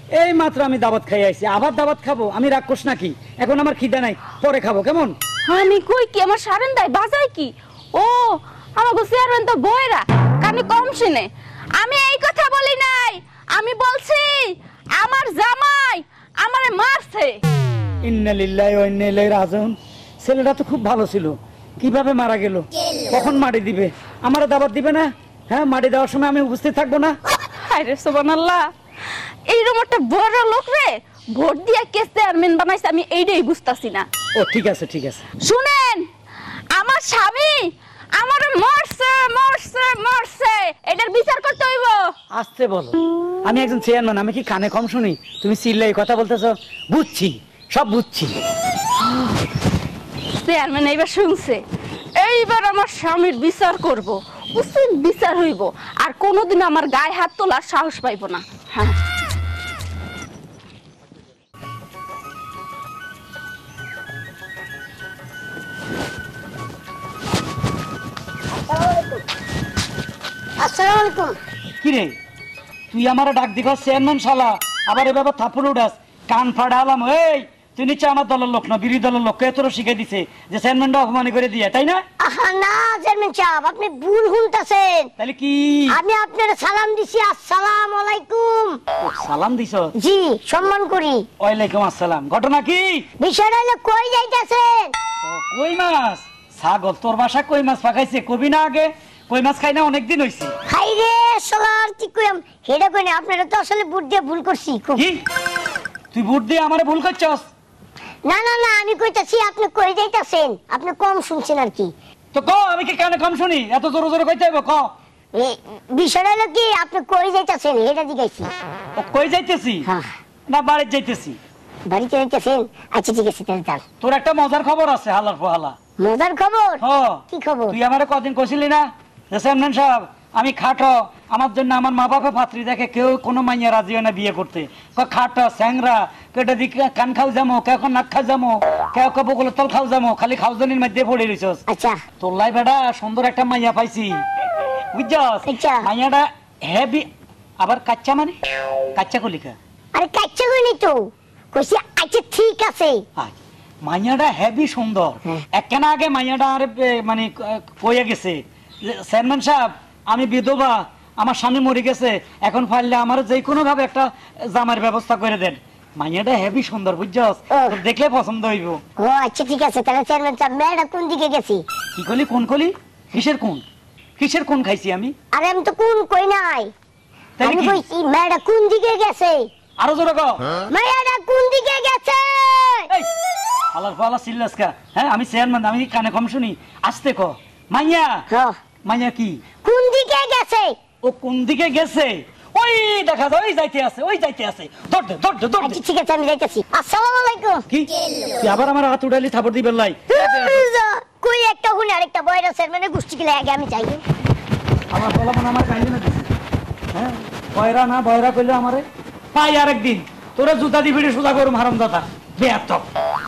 এই মাত্র আমি দাওয়াত খাই আইছি, আবার দাওয়াত খাবো? আমি রাগ করছ নাকি? এখন আমার খিদা নাই, পরে খাবো কেমন? আমি কই কি আমার সারেন্দাই বাজাই কি? ও আমাগো চেয়ারম্যান তো বয়রা, কানে কম শুনে। আমি এই কথা বলি নাই, আমি বলছি আমার জামাই আমারে মারছে। ইন্না লিল্লাহি ওয়া ইন্না ইলাইহি রাজিউন। ছেলেটা তো খুব ভালো ছিল, কিভাবে মারা গেল? কখন মাটি দিবে? আমারে দাওয়াত দিবে না? হ্যাঁ, মাটি দেওয়ার সময় আমি উপস্থিত থাকবো না? আরে সুবহানাল্লাহ, এইরকম একটা বড় লোক রে ভোট দিয়া কে চেয়ারম্যান বানাইছে আমি এইটাই বুঝতাছি না। ও ঠিক আছে ঠিক আছে। শুনেন, আমার স্বামী আমারে মারছে মারছে মারছে, এটার বিচার করতে হইব। আসতে বলো, আমি একজন চেয়ারম্যান, আমি কি কানে কম শুনি? তুমি চিল্লাই কথা বলতেছো, বুঝছি, সব বুঝছি। চেয়ারম্যান এইবার শুনছে, এইবার আমার স্বামীর বিচার করব, উচিত বিচার হইব, আর কোনোদিন আমার গায়ে হাত তোলার সাহস পাইব না। হ্যাঁ, আসসালামু আলাইকুম। কি রে, তুই আমার ডাক দিঘ চেয়ারম্যান শালা, আবার এভাবে থাপুর উঠাস, কান ফাড়ালাম। এই তুই নিশ্চয় আমার দলের লোক না, বিরোধী দলের লোককে তোর শিখাই দিছে যে চেয়ারম্যানটা অপমান করে দিয়ে, তাই না? আহা না চেয়ারম্যান সাহেব, আপনি ভুল শুনতাছেন। তাহলে কি? আমি আপনার সালাম দিছি, আসসালামু আলাইকুম। সালাম দিছ? জি, সম্মান করি। ওয়ালাইকুম আসসালাম। ঘটনা কি? বিষয়টা হলো কই যাইতাছেন? ও, কই মাছ? ছাগল তোর বাসা কই মাছ পাকাইছে, কবি না আগে? কই মাছ খাই না অনেকদিন হইছে। হাই রে সালার কি কইম, হেডা কই না, আপনারা তো আসলে বুট দিয়ে ভুল করছি খুব। কি তুই বুট দিয়ে আমারে ভুল করছস? না না না, আমি কইতাছি আপনি কই যাইতাছেন, আপনি কম শুনছেন আর কি। তো ক, আমি কি কানে কম শুনি? এত জোরে জোরে কইতে হইব, ক। বিষয়টা হলো কি, আপনি কই যাইতাছেন হেডা জিগাইছি। ও, কই যাইতেছি? হ্যাঁ, না বাড়ি যাইতেছি। বাড়িতে যাইতাছেন? আচ্ছা ঠিক আছে, তাহলে তার তোর একটা মজার খবর আছে, হালার পোহালা। মজার খবর? হ, কি খবর? তুই আমারে কদিন কইছিলি না যে চেয়ারম্যান সাহেব আমি খাটো, আমার জন্য আমার মা বাপে পাত্রী দেখে কেউ কোনো মাইয়া রাজি হয় না বিয়ে করতে। খাটো স্যাংরা, কেটা দিকে কান খাও যামো, কেউ নাক খাও যামো, কেউ কেউ বগলের তল খাও যামো, খালি খাওজানির মধ্যে পড়ে রইছস। আচ্ছা তোর লাই বেটা সুন্দর একটা মাইয়া পাইছি, বুঝছস? আচ্ছা। মাইয়াটা হেভি, আবার কাচ্চা মানে কাচ্চা কলিকা। আরে কাচ্চা কইনি তো, কইছি আচ্ছা ঠিক আছে। মাইয়াটা হেভি সুন্দর। একখানা আগে মাইয়াটা আরে মানে কইয়া গেছে যে, চেয়ারম্যান সাহেব আমি বিধবা, আমার স্বামী মরে গেছে, এখন পারলে আমার যে কোনো ভাবে একটা জামার ব্যবস্থা করে দেন। মাইয়াটা হেভি সুন্দর, বুঝছস? তোর দেখলে পছন্দ হইব। ও আচ্ছা ঠিক আছে, তাহলে চেয়ারম্যান সাহেব মেয়েটা কোন দিকে গেছি? কি কলি? কোন কলি? কিসের কোন? কিসের কোন খাইছি আমি? আরে আমি তো কোন কই নাই, তাহলে আমি কি? কইছি মেয়েটা কোন দিকে গেছে। আরো জোরে কও। মেয়েটা কোন দিকে গেছে? এই আলার ফালা সিল্লাসকা, হ্যাঁ আমি চেয়ারম্যান, আমি কানে কম শুনি, আস্তে ক। মাইয়া, হ্যাঁ, মাইয়া কি? কোন দিকে গেছে? ও কোন দিকে গেছে? ওই দেখা যায়, ওই যাইতে আছে, ওই যাইতে আছে। দৌড় দে, দৌড় দে, দৌড় দে। আচ্ছা ঠিক আছে, আমি যাইতাছি। আসসালামু আলাইকুম। কি তুই আবার আমার হাত উঠালি, থাপড় দিবেন লাই? কই একটা হুন আরেকটা বয়রা চেয়ারম্যানের গোষ্ঠী গেলে আগে আমি যাই। আমার বলা মনে আমার কাহিনী না দিছে, হ্যাঁ বয়রা না বয়রা কইলে আমারে পাই আরেকদিন তোরা জুতা দি ভিড়ে সোজা করুম হারামজাদা বেয়াদব।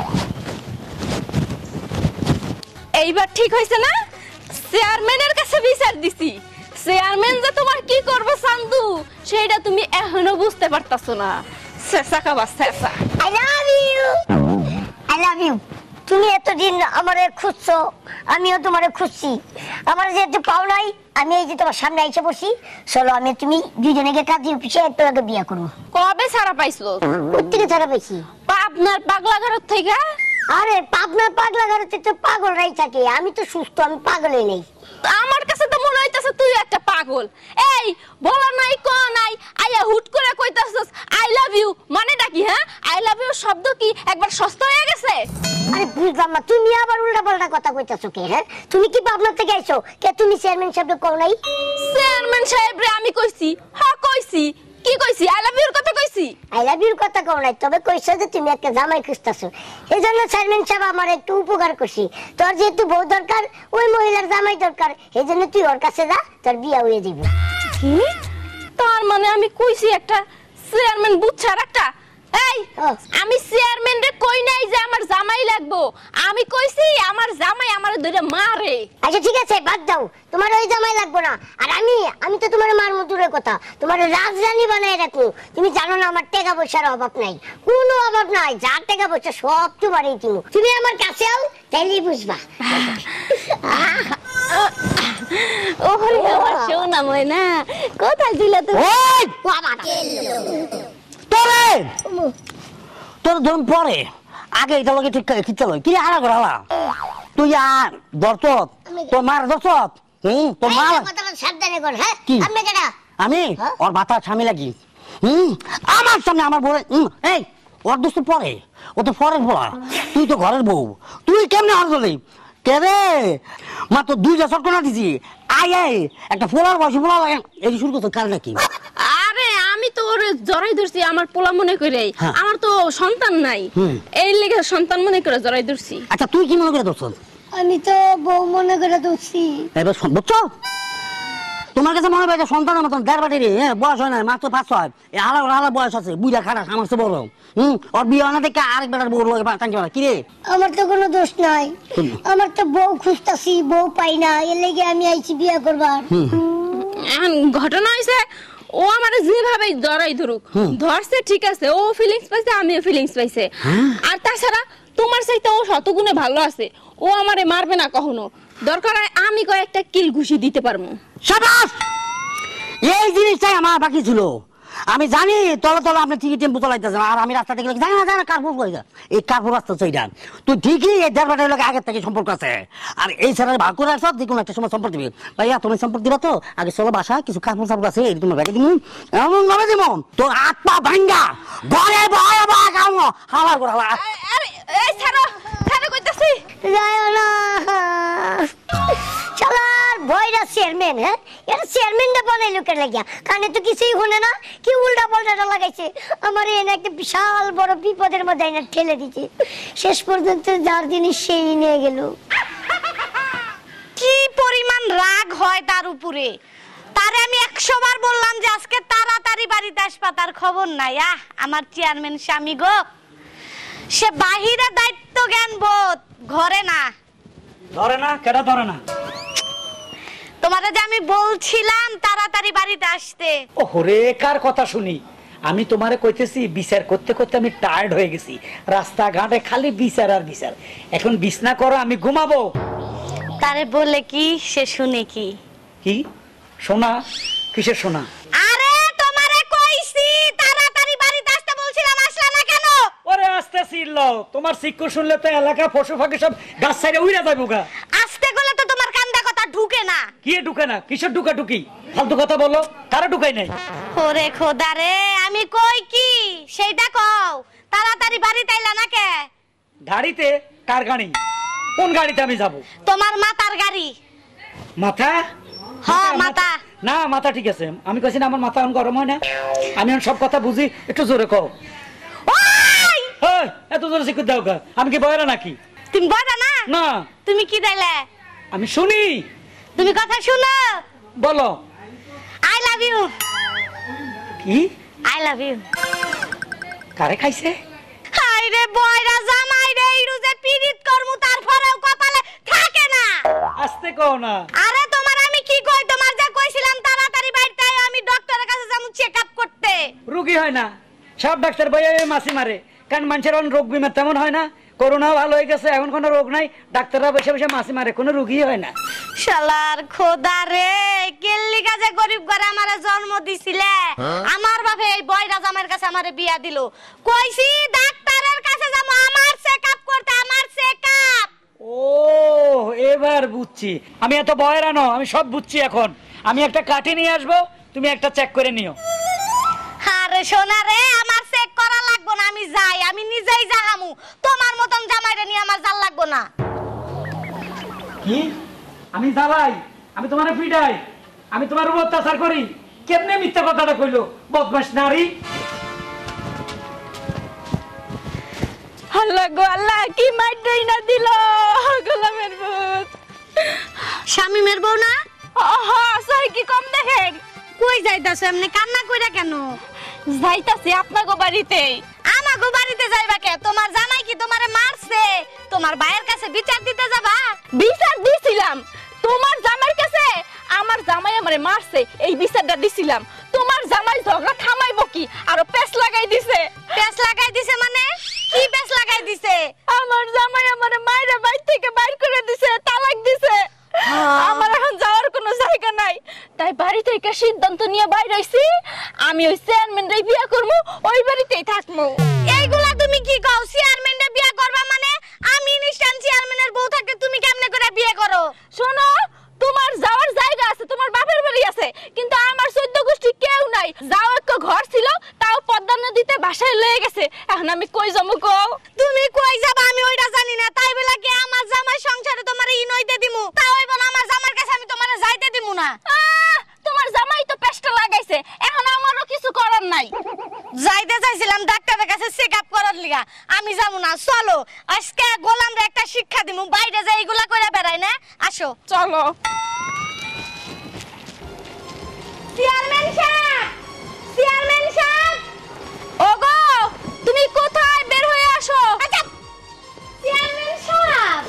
এইবার ঠিক হইছে না? চেয়ারম্যানের কাছে বিচার দিছি, চেয়ারম্যান যে তোমার কি করবো চান্দু সেইটা তুমি এখনো বুঝতে পারতাছো না। শেষা খাবা শেষা। I love you, I love you. তুমি এতদিন আমারে খুঁজছো, আমিও তোমারে খুঁজছি। আমার যেহেতু পাও নাই, আমি এই যে তোমার সামনে এসে বসি। চলো আমি তুমি দুইজনে গিয়ে কাজী অফিসে একটু আগে বিয়ে করবো। কবে ছাড়া পাইছো? কোথেকে ছাড়া পাইছি? আপনার পাগলা ঘর থেকে। আরে পাবনার পাগলা গাড়িতে তো পাগলরাই থাকে, আমি তো সুস্থ, আমি পাগলই নেই। আমার কাছে তো মনে হইতাছে তুই একটা পাগল। এই বলা নাই ক নাই, আইয়া হুট করে কইতাছস আই লাভ ইউ, মানেটা কি? হ্যাঁ, আই লাভ ইউ শব্দ কি একবার সস্তা হয়ে গেছে? আরে বুঝলাম না, তুমি আবার উল্টা পাল্টা কথা কইতাছো কে? হ্যাঁ, তুমি কি পাবনা থেকে আইছো? কে তুমি চেয়ারম্যান সাহেবকে কও নাই? চেয়ারম্যান সাহেব রে আমি কইছি, হ্যাঁ কইছি। কি কইছি? আই লাভ ইউর কথা কইছি। আই লাভ ইউর কথা কও নাই, তবে কইছো যে তুমি একটা জামাই খুঁজতাছো। এই জন্য চেয়ারম্যান সাহেব আমার একটু উপকার করছি। তোর যেহেতু বউ দরকার, ওই মহিলার জামাই দরকার, এই জন্য তুই ওর কাছে যা, তোর বিয়া হয়ে যাবে। কি? তার মানে আমি কইছি একটা চেয়ারম্যান বুচ্ছার একটা এই আমি চেয়ারম্যান রে কই নাই যে আমার জামাই লাগবো, আমি কইছি আমার জামাই আমার ধরে মারে। আচ্ছা ঠিক আছে বাদ দাও, তোমার ওই জামাই লাগবে না। আর আমি তো তোমার মার মতুরের কথা, তোমার রাজরানী বানায় রাখো। তুমি জানো না আমার টাকা পয়সার অভাব নাই, কোনো অভাব নাই, যা টাকা পয়সা সব তোমারই তুমি। তুমি আমার কাছে আও, তাইলেই বুঝবা। ওরে আমার সোনা ময়না, কোথায় দিলা তুমি? ওই বাবা তোরে তোর ধরুন পরে আগে এটা লগে ঠিক কি চলো কি হারা করে হালা তুই আর দর্শক তোর মার দর্শক তোর মা কথা সাবধানে কর। হ্যাঁ কি? আপনি কেডা? আমি হ্যাঁ? ওর মাথা স্বামী লাগি আমার সামনে আমার বউ এই ওর দোস্ত পরে ও তো পরের বলা, তুই তো ঘরের বউ, তুই কেমনে হার গলি কে রে? মাত্র 2টা চটকনা দিছি আয় আয় একটা ফোলার বসে ফোলা এই শুরু করতে কার নাকি? আরে আমি তো ওরে জড়াই ধরছি আমার পোলা মনে করে, হ্যাঁ। আমার তো সন্তান নাই, এই লেগে সন্তান মনে করে জড়াই ধরছি। আচ্ছা তুই কি মনে করে দোস্ত? আমি তো বউ মনে করে দোষী। এবার বুঝছো তোমার কাছে মনে হয় এটা সন্তানের মতন দেড় বাটি রে, বয়স হয় না মাত্র 5-6, এই হালা হালা বয়স আছে, বুঝা খারাপ আমার তো বড় ওর বিয়ে হয় না দেখে আরেক বেটার বউ লাগে টানতে পারে কি রে? আমার তো কোনো দোষ নাই, আমার তো বউ খুঁজতাছি, বউ পাই না, এর লেগে আমি আইছি বিয়ে করবার। এখন ঘটনা হয়েছে ও আমার যেভাবে জড়াই ধরুক ধরছে ঠিক আছে, ও ফিলিংস পাইছে আমিও ফিলিংস পাইছে, আর তাছাড়া তোমার চাইতে ও শতগুণে ভালো আছে, ও আমারে মারবে না কখনো, দরকার হয় আমি কয়েকটা কিল ঘুষি দিতে পারবো। শাবাশ! এই জিনিসটাই আমার বাকি ছিল। আমি জানি তলে তলে আপনি ঠিকই টেম্পো চালাইতেছেন, আর আমি রাস্তা থেকে জানি না জানি কার্পুর করে এই কার্পুর রাস্তা সেইটা তুই ঠিকই এই দেড় বাটার লোক আগের থেকে সম্পর্ক আছে, আর এই স্যারের ভাগ করে রাখছ যে কোনো একটা সময় সম্পর্ক দিবে। ভাইয়া তুমি সম্পর্ক দিবা তো আগে চলো বাসা কিছু কার্পুর সাপুর আছে এই তোমার ব্যাগে দিব এমন ভাবে দিব তোর হাত পা ভাঙ্গা ঘরে বয় বা গাও হাওয়া করে হাওয়া। আরে এই ছাড়ো ছাড়ো কইতাছি। যায় না চালার বয়রা চেয়ারম্যান। হ্যাঁ এটা চেয়ারম্যানটা বানাই লোকের লাগিয়া, কানে তো কিছুই শুনে না, কি উল্টা পাল্টাটা লাগাইছে আমার এনে একটা বিশাল বড় বিপদের মধ্যে এনে ঠেলে দিচ্ছে। শেষ পর্যন্ত যার জিনিস সেই নিয়ে গেল। কি পরিমাণ রাগ হয় তার উপরে, তারে আমি 100 বার বললাম যে আজকে তাড়াতাড়ি বাড়িতে আসবা, তার খবর নাই। আমার চেয়ারম্যান স্বামী গো, সে বাহিরে দায়িত্ব জ্ঞান বোধ, ঘরে না। ধরে না কেডা ধরে না? তোমারে যে আমি বলছিলাম তাড়াতাড়ি বাড়িতে আসতে। ওরে কার কথা শুনি? আমি তোমারে কইতেছি বিচার করতে করতে আমি টায়ার্ড হয়ে গেছি, রাস্তাঘাটে খালি বিচার আর বিচার, এখন বিছনা করো আমি ঘুমাবো। তারে বলে কি সে শুনে কি? কি শোনা? কিসের শোনা? আরে তোমারে কইছি তাড়াতাড়ি বাড়িতে আসতে বলছিলাম, আসলা না কেন? ওরে আস্তে ছিল, তোমার শিক্ষু শুনলে তো এলাকা পশু পাখি সব গাছ ছাইড়ে উড়ে যাবো গা। আসতে গেলে তো তোমার কান্দা কথা ঢুকে না। কি ঢুকে না? কিসের ঢুকা ঢুকি? ফালতু কথা বলো, কারা ঢুকাই নাই? ওরে খোদা রে, আমি কই কি সেইটা কও, তাড়াতাড়ি বাড়িতে আইলা না কে? গাড়িতে? কার গাড়ি? কোন গাড়িতে আমি যাব? তোমার মাতার গাড়ি। মাথা? হ্যাঁ মাথা। না মাথা ঠিক আছে, আমি কইছি না আমার মাথা এখন গরম হয় না, আমি এখন সব কথা বুঝি, একটু জোরে কও। ওই এই, এত জোরে শিখে দাও গা, আমি কি বয়রা নাকি? তুমি বড় না? না তুমি কি দিলে? আমি শুনি। তুমি কথা শুনো। বলো। I love you. কি? I love you. কারে খাইছে? হাই রে বয়রা জামাই রে, ইরু যে পিরিত করমু তারপরেও কপালে থাকে না। আস্তে কও না। আরে তোমার আমি কি কই, তোমার যা কইছিলাম তাড়াতাড়ি বাড়িতে আয়, আমি ডক্টরের কাছে যামু চেকআপ করতে। রোগী হয় না, সব ডাক্তার বইয়ে মাসি মারে, কারণ মানুষের রোগ বিমার তেমন হয় না, করোনা ভালো হয়ে গেছে, এখন কোনো রোগ নাই, ডাক্তাররা বসে বসে মাসি মারে, কোনো রোগী হয় না। শালার খোদা রে, কেল্লি কাজে গরিব ঘরে আমারে জন্ম দিছিলে, আমার বাপে এই বয়রা জামাইয়ের কাছে আমারে বিয়া দিল, কইছি ডাক্তারের কাছে যাবো আমার চেকআপ করতে, আমার চেকআপ। ও এবার বুঝছি, আমি এত বয়রা ন, আমি সব বুঝছি এখন। আমি একটা কাঠি নিয়ে আসবো, তুমি একটা চেক করে নিও। আরে সোনা রে, আমার চেক করা লাগবো না, আমি যাই, আমি নিজেই যাহামু, তোমার মতন জামাইরে নিয়ে আমার জাল লাগবো না। কি? আমি জ্বালাই? আমি তোমার পিটাই? আমি তোমার উপর অত্যাচার করি? কেমনে মিথ্যা কথাটা কইলো বদমাশ নারী? আল্লাহ গো আল্লাহ, কি মাইরই না দিল গোলামের ভূত। শামিমের বউ না? হ্যাঁ, সরি কি কম দেখেন। কই যাইতাছ এমনি কান্না কইরা কেন? যাইতাছি আপনাগো বাড়িতে। আমাকে বাড়িতে যাইবা কে? তোমার জামাই কি তোমারে মারছে? তোমার ভাইয়ের কাছে বিচার দিতে যাবা? বিচার দিছিলাম তোমার জামাইয়ের কাছে। আমার জামাই আমারে মারছে, এই বিচারটা দিছিলাম। তোমার জামাই ঝগড়া থামাইবো কি, আরো পেছ লাগাই দিছে। পেছ লাগাই দিছে মানে? কি পেছ লাগাই দিছে? আমার জামাই আমারে মাইরা বাইর থেকে বাইর করে দিছে, তালাক দিছে। আমার এখন যাওয়ার কোনো জায়গা নাই, তাই বাড়ি থেকে সিদ্ধান্ত নিয়ে বাইর হইছি, আমি ওই চেয়ারম্যানরে বিয়ে করব, ওই বাড়িতেই থাকবো। এইগুলা তুমি কি কও? চেয়ারম্যানরে বিয়ে করবা মানে? আমি নিশ্চয় চেয়ারম্যানের বউ থাকতে তুমি কেমনে করে বিয়ে করো? শোনো, তোমার যাওয়ার জায়গা আছে, তোমার বাপের বাড়ি আছে, কিন্তু আমার 14 গোষ্ঠী কেউ নাই। যাও একটা ঘর ছিল, তাও পদ্মা নদীতে বাসায় লয়ে গেছে। এখন আমি কই যাবো কও? তুমি কই যাবা আমি ওইটা জানি না, তাই বলে কি আমার জামাই সংসারে তোমারে ইনইতে দিমু? তাও হইব না, আমার জামাইর কাছে আমি তোমারে যাইতে দিমু না। তোমার জামাই তো পেস্টা লাগাইছে, এখন আমারও কিছু করার নাই। যাইতে চাইছিলাম ডাক্তারের কাছে চেকআপ করার লিগা, আমি যাবো না। চলো আজকে গোলামরে একটা শিক্ষা দিমু, বাইরে যাই এগুলা করে বেড়াই না। আসো চলো। চেয়ারম্যান সাহেব, চেয়ারম্যান সাহেব, ওগো, তুমি কোথায়? বের হয়ে আসো। আচ্ছা চেয়ারম্যান সাহেব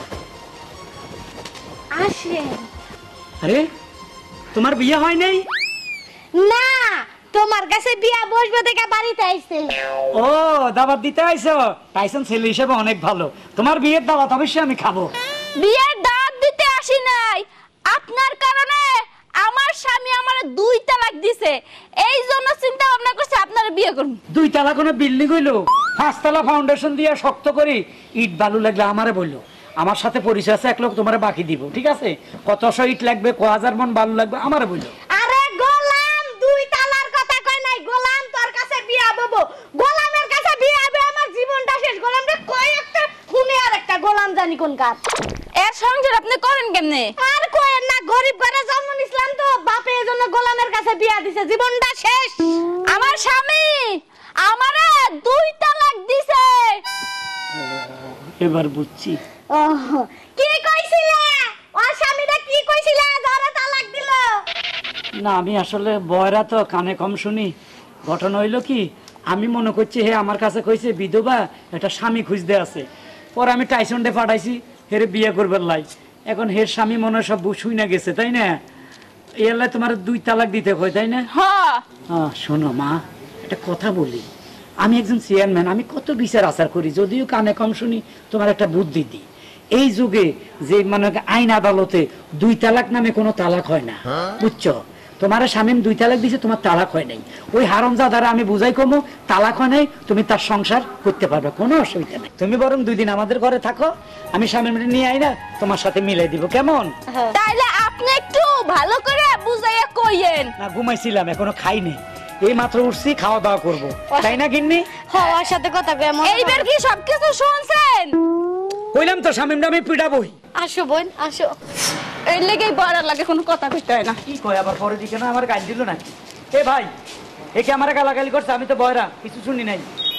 আসেন। আরে তোমার বিয়ে হয় নাই? না, তোমার কাছে বিয়া বসবে থেকে বাড়িতে আইছে। ও, দাওয়াত দিতে আইছো? টাইসন ছেলে হিসেবে অনেক ভালো, তোমার বিয়ের দাওয়াত অবশ্যই আমি খাবো। বিয়ের দাওয়াত দিতে আসি নাই, আপনার কারণে আমার স্বামী আমারে 2 তালাক দিছে, এই জন্য চিন্তা ভাবনা করছি আপনার বিয়ে করব। 2 তালা কোনো বিল্ডিং হইলো? 5 তালা ফাউন্ডেশন দিয়ে শক্ত করি, ইট বালু লাগলে আমারে বললো। আমার সাথে পরিচয় আছে, এক লোক তোমারে বাকি দিব, ঠিক আছে? কতশো ইট লাগবে, কয় হাজার মন বালু লাগবে, আমারে বললো। আরে গোলাম, 2 তালার কথা কই নাই। গোলাম তোর কাছে বিয়া ববো, গোলামের কাছে বিয়া হবে, আমার জীবনটা শেষ। গোলাম রে কই একটা খুনে আর একটা গোলাম জানি কোন কাজ। এর সংসার আপনি করেন কেমনে? আর কই না, গরিব ঘরে জন্ম নিছিলাম তো, বাপে এজন্য গোলামের কাছে বিয়া দিছে, জীবনটা শেষ। আমার স্বামী আমারে 2 তালাক দিছে। এবার বুঝছি। কি কইছিলে? ওর স্বামীটা কি কইছিলে যারা তালাক দিল? না, আমি আসলে বয়রা তো কানে কম শুনি। ঘটনা হইলো কি, আমি মনে করছি হে আমার কাছে কইছে বিধবা একটা স্বামী খুঁজতে আছে। পরে আমি টাইসনডে পাঠাইছি হেরে বিয়ে করবার লাই। এখন হের স্বামী মনে হয় সব শুই না গেছে, তাই না? এলাই তোমার 2 তালাক দিতে হয়, তাই না? হ্যাঁ। শোনো মা, একটা কথা বলি। আমি একজন চেয়ারম্যান, আমি কত বিচার আচার করি, যদিও কানে কম শুনি, তোমার একটা বুদ্ধি দিই। এই যুগে যে মানে আইন আদালতে 2 তালাক নামে কোনো তালাক হয় না, বুঝছো? তোমার স্বামী 2 তালাক দিছে, তোমার তালাক হয় নাই। ওই হারামজাদারা আমি বুঝাই কমো, তালাক হয় নাই, তুমি তার সংসার করতে পারবে, কোনো অসুবিধা নেই। তুমি বরং 2 দিন আমাদের ঘরে থাকো, আমি স্বামী নিয়ে আই না, তোমার সাথে মিলাই দিব, কেমন? তাইলে আপনি একটু ভালো করে বুঝাইয়া কইয়েন। না, ঘুমাইছিলাম, এখনো খাইনি, এই মাত্র উঠছি, খাওয়া দাওয়া করবো, তাই না গিন্নি? হওয়ার সাথে কথা কই মন। এইবার কি সবকিছু শুনছেন? কইলাম তো স্বামীটা আমি পিটাবই। আসো বোন আসো। এই লেগেই বড় লাগে, কোনো কথা কইতে হয় না। কি কয় আবার পরে দিকে না আমার গাল দিল নাকি? এ ভাই, একে আমার গালাগালি করছে, আমি তো বয়রা কিছু শুনি নাই।